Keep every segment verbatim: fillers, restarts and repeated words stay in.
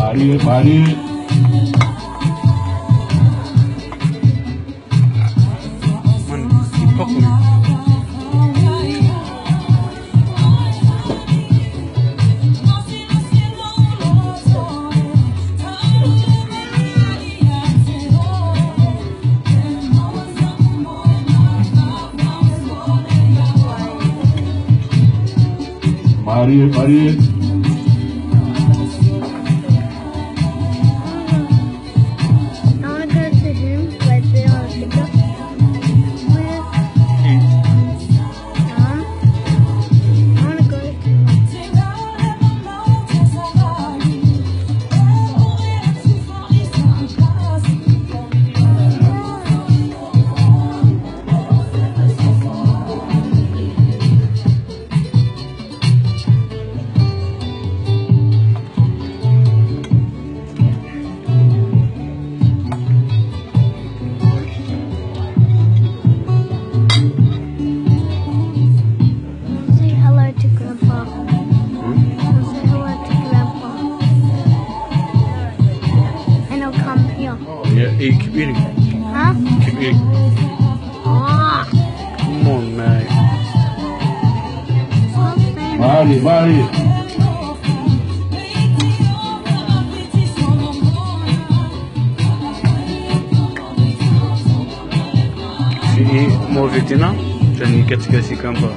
Mari, mari. Man, ipok ni. Mari, mari. Yeah, hey, keep eating. Huh? Keep eating. Ah. Come on, man. Mari, mari. Si mo vitina, jani katika si kamba.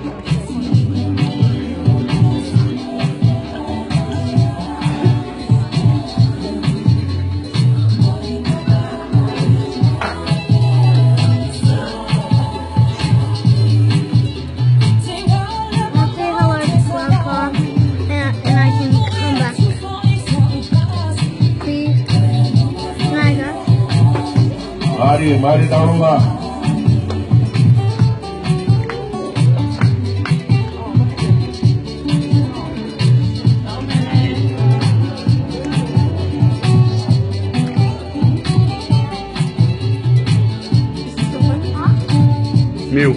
Mari, mari tahu nggak? Mil.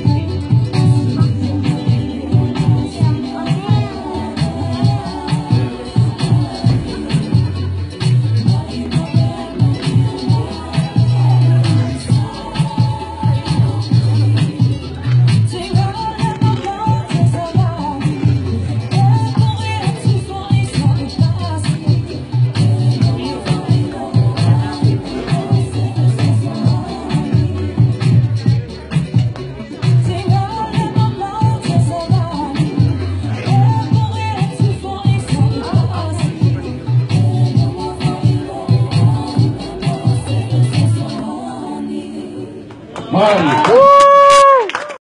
Mari.